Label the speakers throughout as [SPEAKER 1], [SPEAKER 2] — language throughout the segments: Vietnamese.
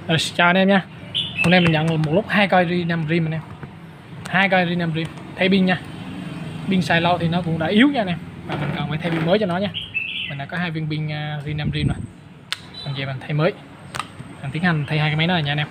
[SPEAKER 1] Chào anh em nha. Hôm nay mình nhận một lúc 2 coi Ri 5 rim anh em. 2 coi Ri 5 rim thay pin nha. Pin xài lâu thì nó cũng đã yếu nha anh em, và mình cần phải thay pin mới cho nó nha. Mình đã có 2 viên pin Ri 5 rim rồi. Mình về mình thay mới. Mình tiến hành thay 2 cái máy đó rồi nha anh em.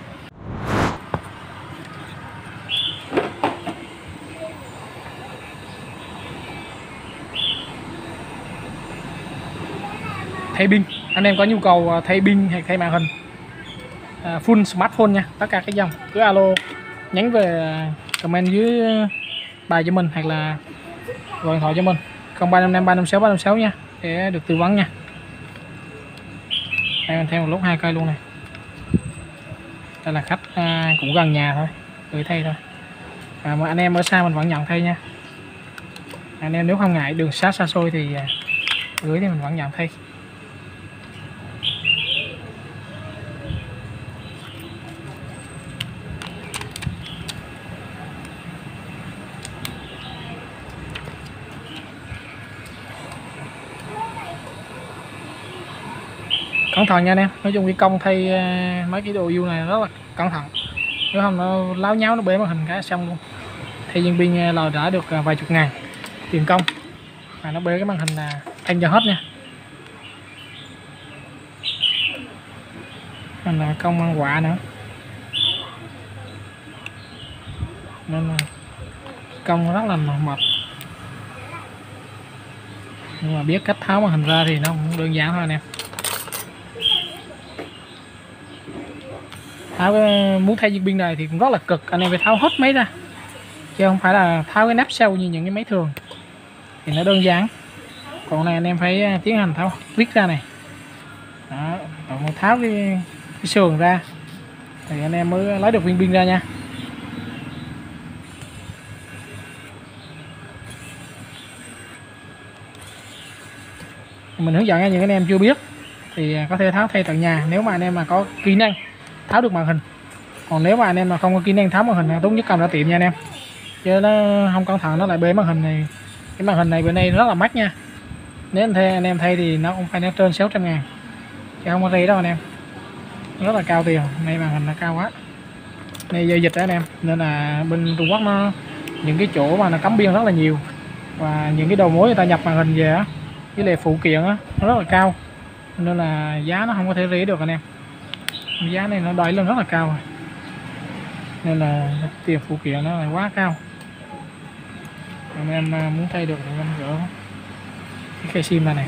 [SPEAKER 1] Thay pin, anh em có nhu cầu thay pin hay thay màn hình full smartphone nha, tất cả các dòng cứ alo nhắn về comment dưới bài cho mình hoặc là gọi điện thoại cho mình 0355 356 356 nha, để được tư vấn nha. Đây mình theo một lúc 2 cây luôn này. Đây là khách cũng gần nhà thôi, gửi thay thôi. Mà anh em ở xa mình vẫn nhận thay nha. Anh em nếu không ngại đường xa xa xôi thì gửi thì mình vẫn nhận thay. Cẩn thận nha anh em, nói chung cái công thay mấy cái đồ yêu này rất là cẩn thận, nếu không nó láo nháo nó bể màn hình cái xong luôn. Thay viên pin là đã được vài chục ngàn tiền công mà nó bể cái màn hình là thanh cho hết nha. Mình là công ăn quả nữa nên là công rất là mệt, nhưng mà biết cách tháo màn hình ra thì nó cũng đơn giản thôi anh em. Muốn thay viên pin này thì cũng rất là cực, anh em phải tháo hết máy ra chứ không phải là tháo cái nắp sau như những cái máy thường thì nó đơn giản. Còn này anh em phải tiến hành tháo vít ra này đó, còn tháo cái sườn ra thì anh em mới lấy được viên pin ra nha. Mình hướng dẫn cho những anh em chưa biết thì có thể tháo thay tận nhà nếu mà anh em mà có kỹ năng tháo được màn hình. Còn nếu mà anh em mà không có kỹ năng tháo màn hình thì tốt nhất cầm ra tiệm nha anh em, chứ nó không cẩn thận nó lại bể màn hình này. Cái màn hình này bên đây rất là mắc nha, nếu anh em thay thì nó cũng phải trên 600 ngàn chứ không có rẻ đâu anh em, rất là cao tiền. Này màn hình nó cao quá, này giờ dịch đó anh em, nên là bên Trung Quốc nó những cái chỗ mà nó cấm biên rất là nhiều, và những cái đầu mối người ta nhập màn hình về á với lại phụ kiện á nó rất là cao, nên là giá nó không có thể rẻ được anh em. Giá này nó đẩy lên rất là cao rồi, nên là tiền phụ kiện nó là quá cao. Anh em muốn thay được thì anh gỡ cái khe sim ra này.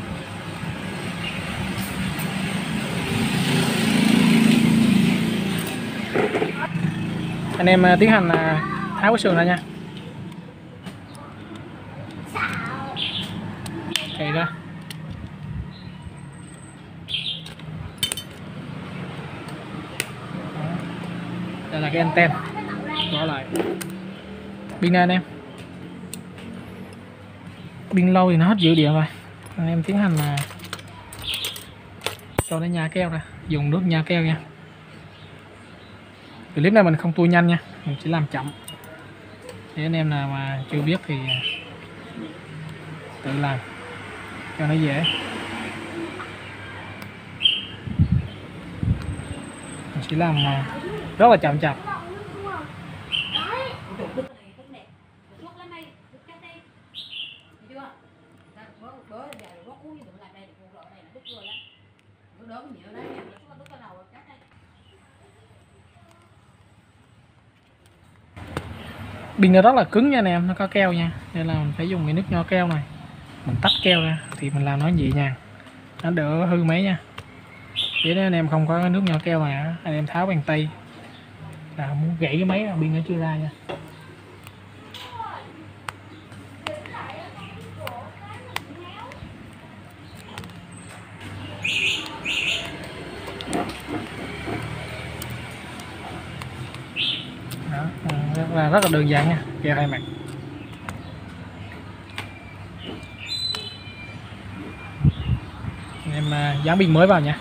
[SPEAKER 1] Anh em tiến hành tháo cái sườn ra nha. Cày ra. Đây là cái anten bỏ lại. Pin này anh em, pin lâu thì nó hết dữ điện rồi, anh em tiến hành cho nó nhả keo ra, dùng nước nhả keo nha. Clip này mình không tua nhanh nha, mình chỉ làm chậm để anh em nào mà chưa biết thì tự làm cho nó dễ. Mình chỉ làm rất là chậm chạp. Pin nó rất là cứng nha anh em, nó có keo nha, nên là mình phải dùng cái nước nho keo này, mình tách keo ra thì mình làm nó nhẹ nhàng, nó đỡ hư máy nha. Để nếu anh em không có cái nước nho keo này anh em tháo bằng tay là muốn gãy cái máy, pin nó chưa ra nha. Đó, rất là đơn giản nha, keo hai mặt. Em dán pin mới vào nha.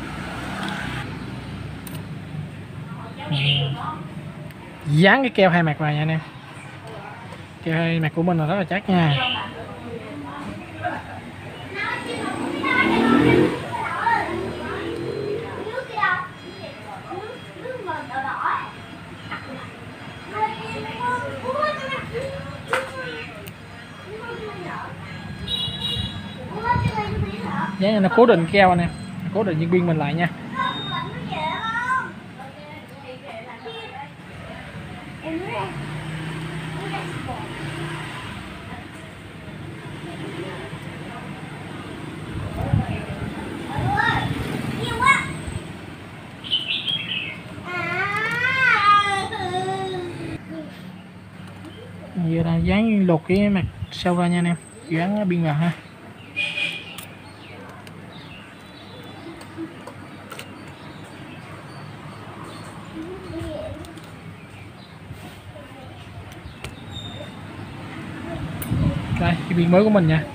[SPEAKER 1] Dán cái keo hai mặt vào nha anh em. Keo hai mặt của mình là rất là chắc nha. Dán nó cố định keo nè, cố định viên pin mình lại nha. Giờ là dán lột cái mặt sau ra nha anh em, dán pin vào ha. Đây cái pin mới của mình nha.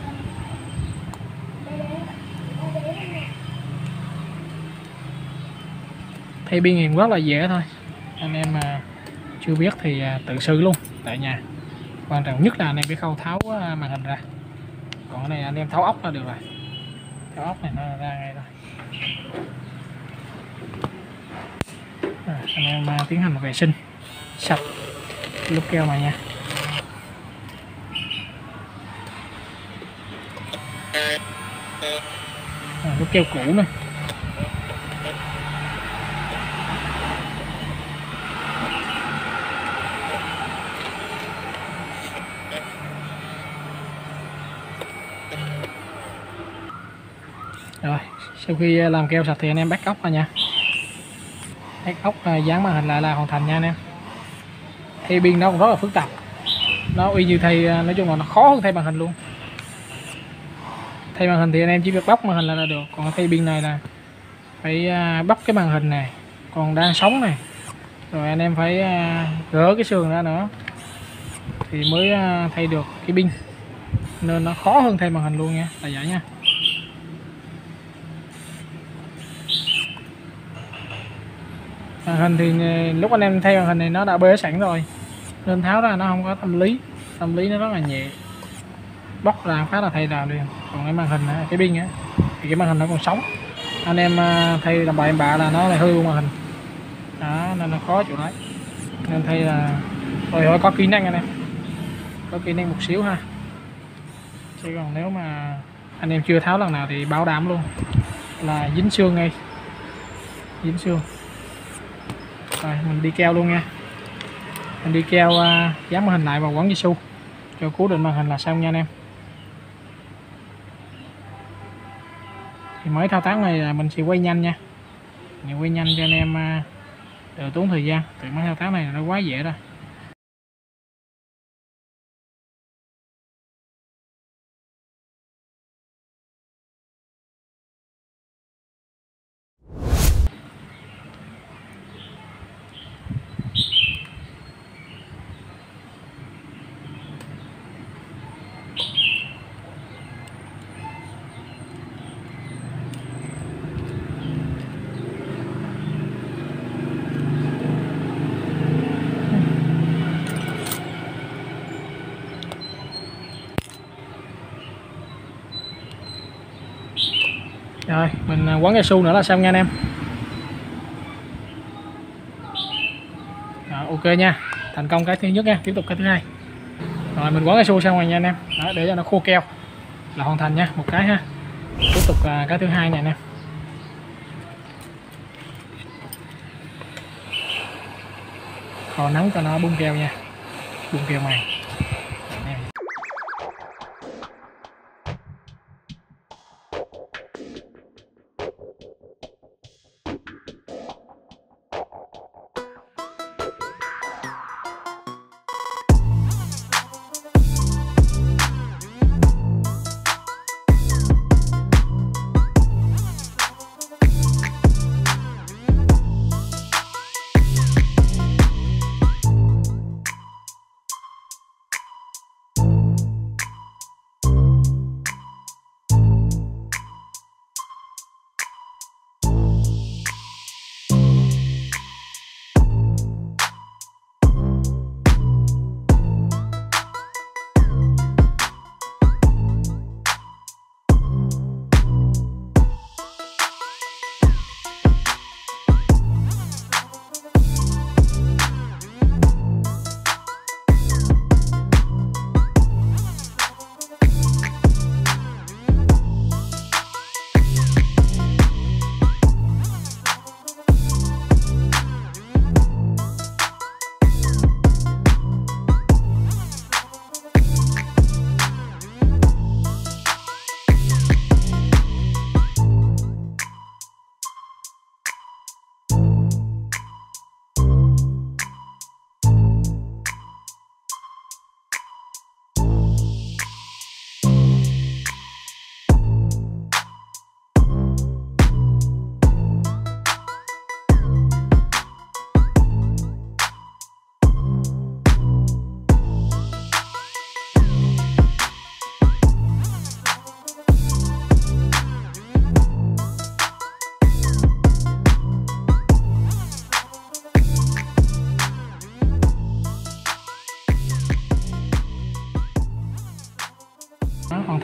[SPEAKER 1] Thay pin thì rất là dễ thôi, anh em mà chưa biết thì tự xử luôn tại nhà. Quan trọng nhất là anh em cái khâu tháo màn hình ra, còn cái này anh em tháo ốc là được rồi, tháo ốc này nó ra ngay rồi. Anh em tiến hành vệ sinh sạch lớp keo này nha. Lớp keo cũ này. Rồi sau khi làm keo sạch thì anh em bắt ốc ra nha, bắt ốc dán màn hình lại là hoàn thành nha anh em. Thay pin nó cũng rất là phức tạp, nó y như thay, nói chung là nó khó hơn thay màn hình luôn. Thay màn hình thì anh em chỉ việc bóc màn hình là được, còn thay pin này là phải bóc cái màn hình này còn đang sống này, rồi anh em phải gỡ cái sườn ra nữa thì mới thay được cái pin, nên nó khó hơn thay màn hình luôn nha, là vậy nha. Màn hình thì lúc anh em thay màn hình này nó đã bê sẵn rồi nên tháo ra nó không có tâm lý nó rất là nhẹ, bóc ra phát là thay ra liền. Còn cái màn hình cái pin á thì cái màn hình nó còn sống, anh em thay làm bậy bạ là nó lại hư màn hình đó, nên nó khó chịu đấy. Nên thay là rồi có kỹ năng anh em, có kỹ năng một xíu ha, chứ còn nếu mà anh em chưa tháo lần nào thì bảo đảm luôn là dính xương ngay, dính xương. Rồi mình đi keo luôn nha, mình đi keo dán màn hình lại vào quấn dây su cho cố định màn hình là xong nha anh em. Thì mấy thao tác này là mình sẽ quay nhanh nha, mình quay nhanh cho anh em đỡ tốn thời gian, từ mấy thao tác này nó quá dễ rồi. Rồi mình quấn cao su nữa là xong nha anh em. Rồi, ok nha, thành công cái thứ nhất nha, tiếp tục cái thứ hai. Rồi mình quấn cao su xong rồi nha anh em. Đó, để cho nó khô keo là hoàn thành nha, một cái ha. Tiếp tục cái thứ hai này anh em. Kho nắng cho nó bung keo nha, bung keo màng.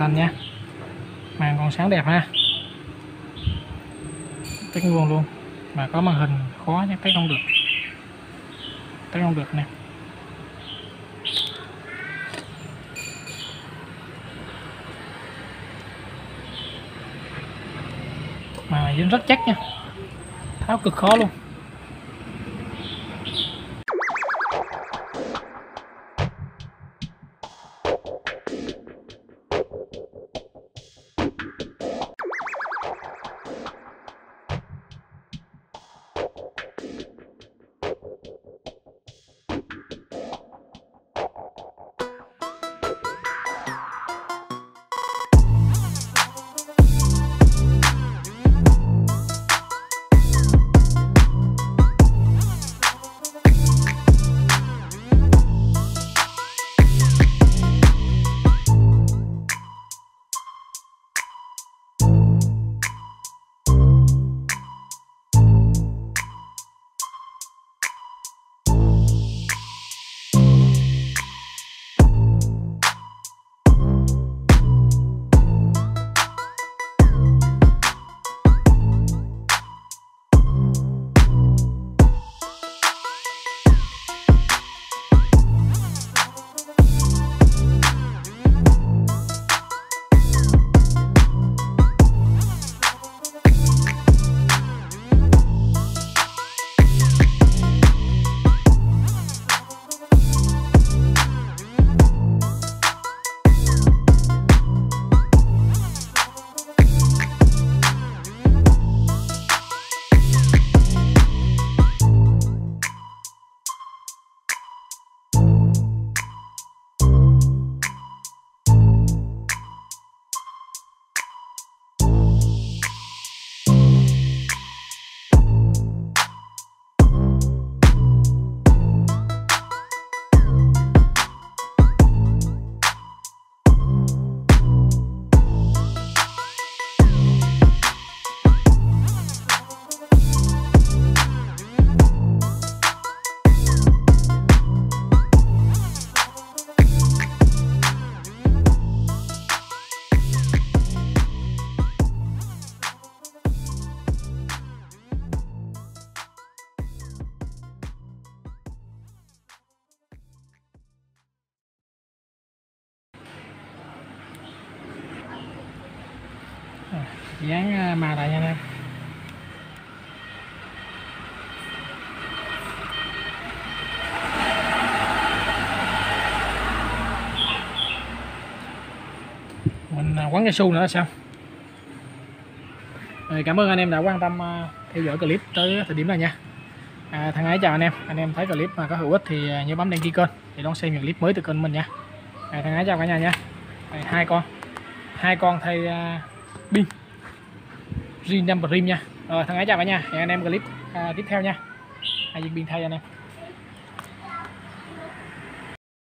[SPEAKER 1] thành nha. Màn còn sáng đẹp ha, test nguồn luôn mà có màn hình khó chắc test không được, test không được nè. Mà dính rất chắc nha, tháo cực khó luôn. Dán màu lại nha anh em. Mình quấn cái xu nữa là sao. Rồi, cảm ơn anh em đã quan tâm theo dõi clip tới thời điểm này nha. Thân ái chào anh em thấy clip mà có hữu ích thì nhớ bấm đăng ký kênh để đón xem những clip mới từ kênh mình nha. Thân ái chào cả nhà nha. Hai con thay pin Rin Prim nha. Rồi thân ái chào cả nhà, hẹn anh em clip tiếp theo nha. Viên pin thay anh em.